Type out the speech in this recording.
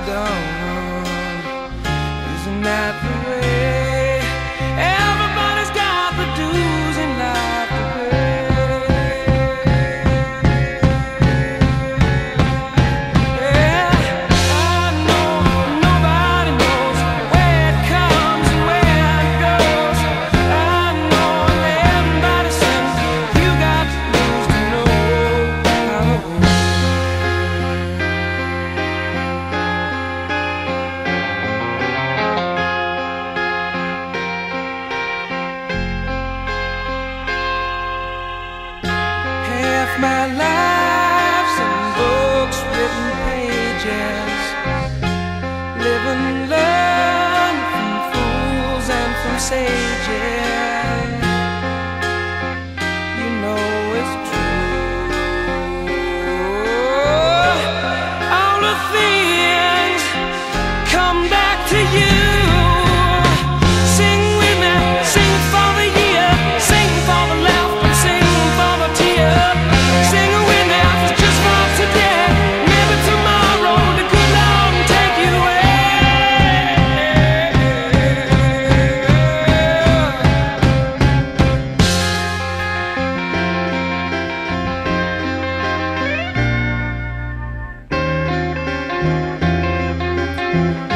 gone. Isn't that the way? Everybody's got the dues in life to pay. Yeah, I know nobody knows where it comes and where it goes. I know everybody says you got to lose to know how it goes. Half my life's in books, written pages. Live and learn from fools and from sages. You know it's true. All the things come back to you. Sing with me, sing for the year, sing for the laugh and sing for the tear. Sing with me just for today. Maybe tomorrow the good Lord will take you away.